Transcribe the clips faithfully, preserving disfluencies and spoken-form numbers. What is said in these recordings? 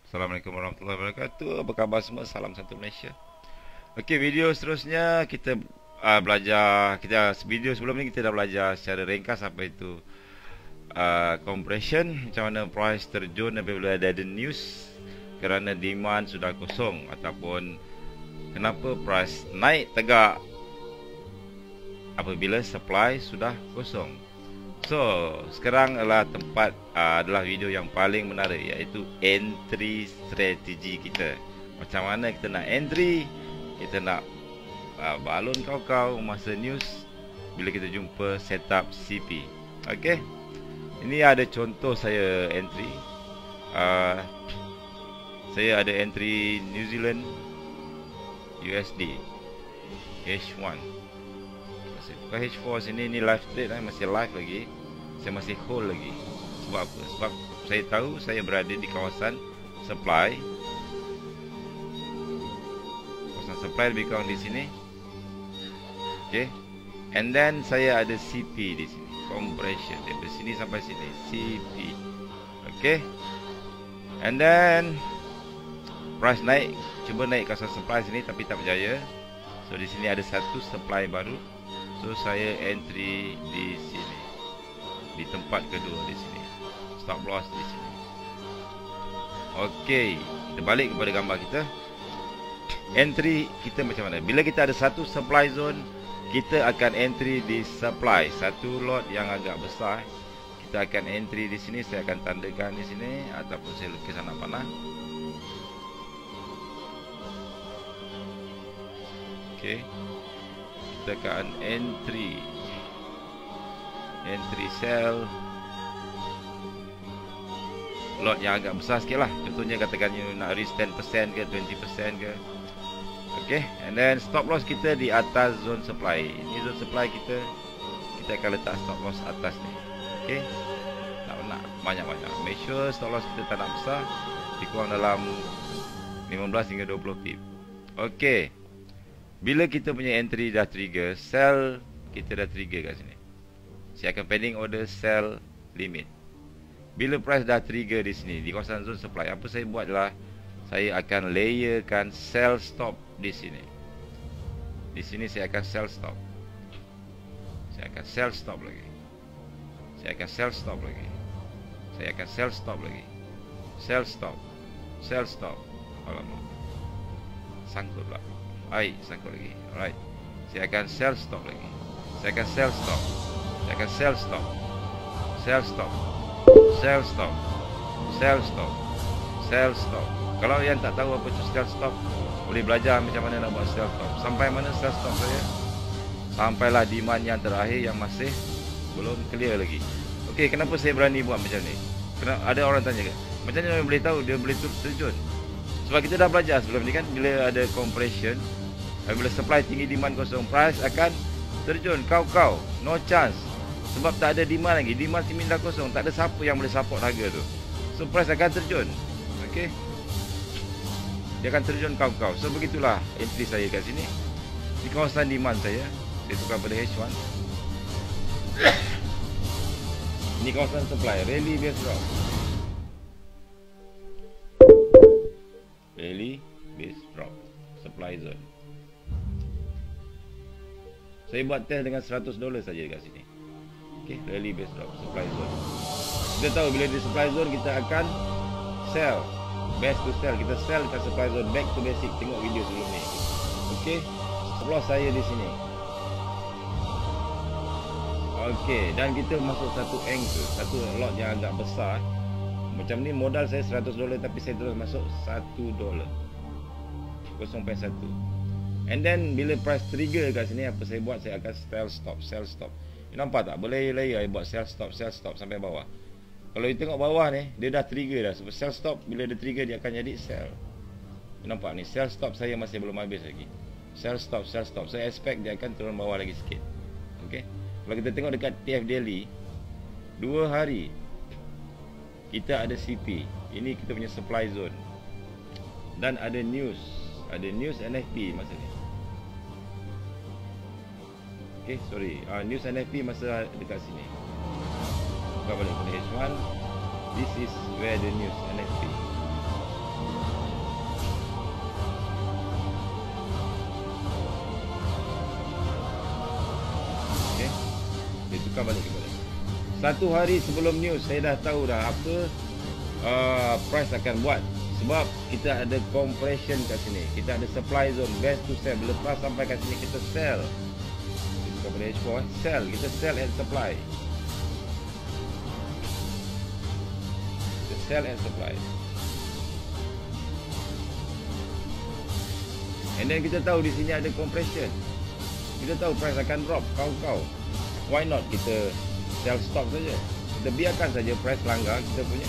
Assalamualaikum warahmatullahi wabarakatuh. Apa khabar semua? Salam satu Malaysia. Okey, video seterusnya kita uh, belajar. Kita video sebelum ni kita dah belajar secara ringkas apa itu uh, compression, macam mana price terjun apabila ada news kerana demand sudah kosong, ataupun kenapa price naik tegak apabila supply sudah kosong. So, sekarang adalah tempat uh, adalah video yang paling menarik, iaitu entry strategi kita. Macam mana kita nak entry, kita nak uh, balon kau-kau masa news bila kita jumpa setup C P. Okey. Ini ada contoh saya entry. Uh, saya ada entry New Zealand U S D H one. Bukan H four sini, ni live trade lah, masih live lagi. Saya masih hold lagi. Sebab apa? Sebab saya tahu saya berada di kawasan supply. Kawasan supply lebih kurang di sini. Okay. And then saya ada C P di sini, compression dari sini sampai sini, C P. Okay. And then price naik, cuba naik kawasan supply sini tapi tak berjaya. So di sini ada satu supply baru. So saya entry di sini, di tempat kedua di sini, stop loss di sini. Okey, kita balik kepada gambar kita. Entry kita macam mana? Bila kita ada satu supply zone, kita akan entry di supply. Satu lot yang agak besar, kita akan entry di sini. Saya akan tandakan di sini, ataupun saya lukis anak panah. Okey, kita akan entry entry sell lot yang agak besar sikit lah. Contohnya katakan you nak risk ten percent ke twenty percent ke. Okay, and then stop loss kita di atas zone supply. Ini zone supply kita, kita akan letak stop loss atas ni. Okay, tak nak banyak-banyak. Make sure stop loss kita tak nak besar, lebih kurang dalam lima belas hingga dua puluh pip. Okay, bila kita punya entry dah trigger, sell kita dah trigger kat sini. Saya akan pending order sell limit. Bila price dah trigger di sini, di kawasan zone supply, apa saya buat adalah saya akan layerkan sell stop di sini. Di sini saya akan sell stop. Saya akan sell stop lagi. Saya akan sell stop lagi. Saya akan sell stop lagi. Sell stop. Sell stop. Alamak, sangkut pula. Baik, sangkut lagi. Alright. Saya akan sell stop lagi. Saya akan sell stop. Saya akan sell stop. Sell stop. Sell stop. Sell stop. Sell stop. Kalau yang tak tahu apa itu sell stop, boleh belajar macam mana nak buat sell stop. Sampai mana sell stop saya? Sampailah demand yang terakhir yang masih belum clear lagi. Okey, kenapa saya berani buat macam ni? Kenapa ada orang tanya ke? Macam mana boleh tahu dia boleh terjun? Sebab kita dah belajar sebelum ni kan, bila ada compression, bila supply tinggi demand kosong, price akan terjun. Kau-kau, no chance. Sebab tak ada demand lagi, demand sini dah kosong, tak ada siapa yang boleh support harga tu. So price akan terjun. Okey, dia akan terjun kau-kau. So begitulah entry saya kat sini, di kawasan demand saya. Saya tukar pada H one. Ini kawasan supply, rally base drop, rally base drop, supply zone. Saya buat test dengan seratus dolar saja dekat sini. Okey, rally base drop, supply zone. Kita tahu bila di supply zone kita akan sell, best to sell. Kita sell dekat supply zone, back to basic. Tengok video sebelum ni. Okey, stop loss saya di sini. Okey, dan kita masuk satu angle, satu lot yang agak besar. Macam ni modal saya seratus dolar, tapi saya terus masuk satu dolar, kosong perpuluhan satu. And then bila price trigger kat sini, apa saya buat? Saya akan sell stop, sell stop. You nampak tak? Boleh layer buat sell stop, sell stop sampai bawah. Kalau you tengok bawah ni, dia dah trigger dah. Sebab sell stop, bila dia trigger, dia akan jadi sell. You nampak ni, sell stop saya masih belum habis lagi. Sell stop, sell stop. Saya expect dia akan turun bawah lagi sikit. Okey. Kalau kita tengok dekat T F daily, dua hari kita ada C P. Ini kita punya supply zone. Dan ada news, ada news N F P masa ni. Okay, sorry, uh, news N F P masa dekat sini. Buka balik pada H one. This is where the news N F P. Okey. Dia tukar balik kepada. Satu hari sebelum news saya dah tahu dah apa uh, price akan buat. Sebab kita ada compression kat sini. Kita ada supply zone, best to sell. Lepas sampai kat sini kita sell. Kita kepada H four eh. Sell, kita sell and supply. Kita sell and supply. And then kita tahu di sini ada compression. Kita tahu price akan drop. Kau-kau. Why not kita sell stop saja? Kita biarkan saja price langgar kita punya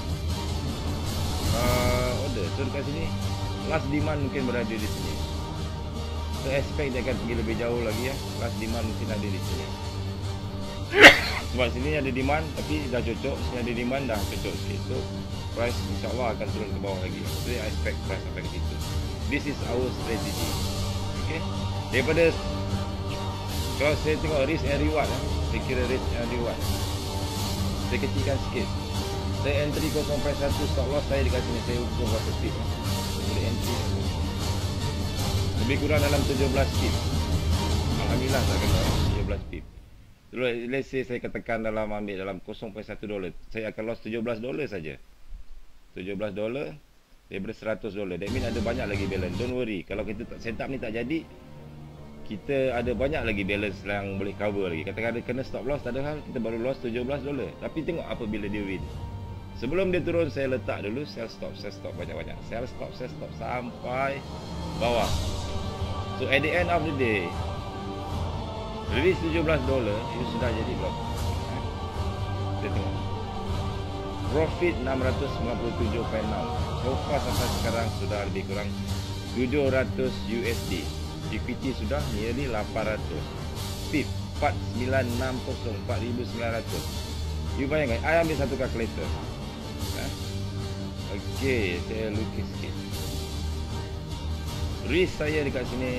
uh, order. So dekat sini last demand mungkin berada di sini. So expect dia akan pergi lebih jauh lagi ya. Last demand mungkin ada di sini. Sebab sini ada demand tapi dah cocok. Sini ada demand dah cocok sikit. So price insyaAllah akan turun ke bawah lagi. So I expect price sampai ke situ. This is our strategy. Okay. Daripada kalau saya tengok risk and reward eh. Saya kira risk and reward. Saya kecilkan sikit. Saya entry kosong perpuluhan satu, stop loss saya dekat sini. Saya ukur berapa pip. Saya boleh entry lebih kurang dalam tujuh belas pip. Alhamdulillah tak kena tujuh belas pip. Terus let's say saya katakan dalam ambil dalam kosong perpuluhan satu dolar, saya akan loss tujuh belas dolar saja. tujuh belas dolar daripada seratus dolar. That mean ada banyak lagi balance. Don't worry. Kalau kita tak setup ni tak jadi, kita ada banyak lagi balance yang boleh cover lagi. Katakan ada kena stop loss, tak ada hal, kita baru loss tujuh belas dolar. Tapi tengok apabila dia win. Sebelum dia turun saya letak dulu sell stop, sell stop banyak-banyak. Sell stop, sell stop sampai bawah. So at the end of the day, risk tujuh belas dolar itu sudah jadi belum? Kita tengok. Profit enam ratus sembilan puluh tujuh perpuluhan enam. So far sampai sekarang sudah lebih kurang tujuh ratus U S D. Equity sudah nearly lapan ratus. Pip empat sembilan enam kosong, empat ribu sembilan ratus. You bayangkan, I ambil satu kalkulator. Ha? Okey, saya lukis sikit. Risk saya dekat sini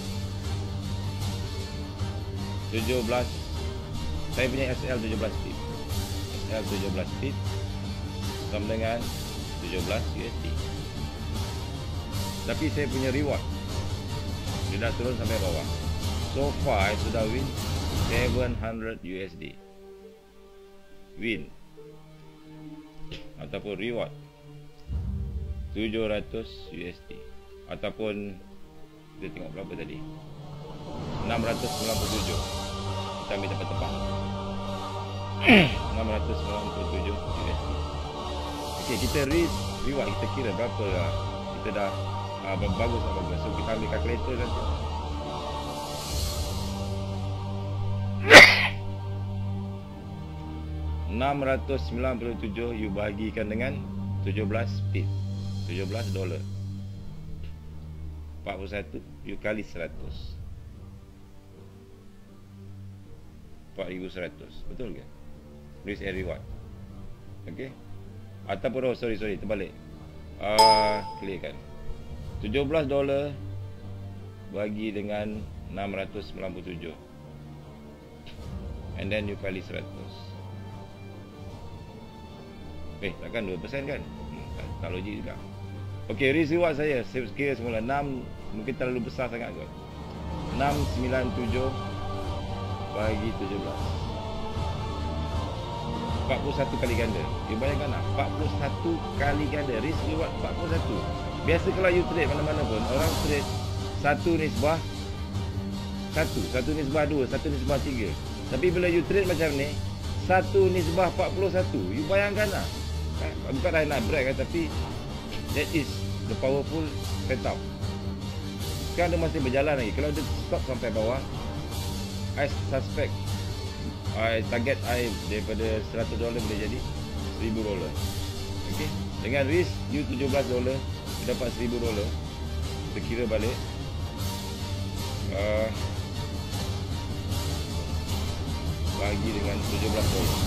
tujuh belas. Saya punya S L tujuh belas pip. S L tujuh belas pip sama dengan tujuh belas U S D. Tapi saya punya reward dia dah turun sampai bawah. So far I sudah win tujuh ratus U S D. Win ataupun reward tujuh ratus U S D. Ataupun kita tengok berapa tadi, enam ratus sembilan puluh tujuh. Kita ambil tempat-tempat enam ratus sembilan puluh tujuh U S D. Okey, kita risk reward kita kira berapa lah. Kita dah uh, bagus tak bagus. So kita ambil kalkulator nanti. enam ratus sembilan puluh tujuh you bahagikan dengan tujuh belas pip, tujuh belas dolar. empat puluh satu you kali seratus, empat ribu seratus. Betul ke? Risk and reward. Okey. Ataupun oh, sorry sorry terbalik. Ah, uh, clearkan. tujuh belas dolar bagi dengan enam ratus sembilan puluh tujuh. And then you kali seratus. Eh, takkan dua peratus kan? Hmm, tak, tak logik juga. Okey, risk reward saya saya kira semula enam, mungkin terlalu besar sangat kot. enam sembilan tujuh bagi tujuh belas. empat puluh satu kali ganda. You bayangkan tak? empat puluh satu kali ganda. Risk reward empat puluh satu. Biasa kalau you trade mana-mana pun, orang trade satu nisbah satu, satu nisbah dua, satu nisbah tiga. Tapi bila you trade macam ni, satu nisbah empat puluh satu. You bayangkan tak? Bukan saya nak brag kan, tapi that is the powerful setup. Sekarang dia masih berjalan lagi. Kalau dia stop sampai bawah, I suspect, I target I daripada seratus dolar boleh jadi seribu dolar. Okay. Dengan risk you tujuh belas dolar, you dapat seribu dolar. Kita kira balik uh, bagi dengan tujuh belas dolar,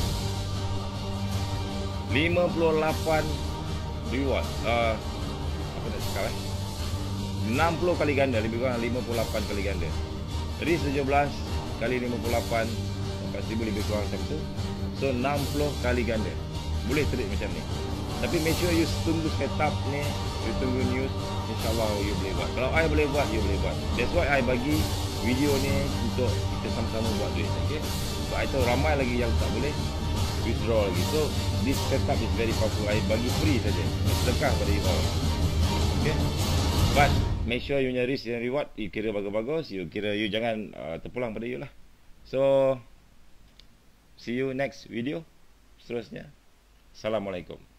lima puluh lapan reward. uh, Apa nak cakap eh enam puluh kali ganda, lebih kurang lima puluh lapan kali ganda. Risk tujuh belas kali lima puluh lapan empat ribu lebih kurang macam tu. So enam puluh kali ganda. Boleh trade macam ni. Tapi make sure you tunggu setup ni, you tunggu news, insyaAllah you boleh buat. Kalau I boleh buat, you boleh buat. That's why I bagi video ni untuk kita sama-sama buat duit. Okay? So I tahu ramai lagi yang tak boleh withdraw lagi. So this setup is very powerful. I bagi free saja, sedekah pada you all. Okay? But make sure you punya risk and reward, you kira bagus-bagus, you kira you jangan uh, terpulang pada you lah. So see you next video seterusnya. Assalamualaikum.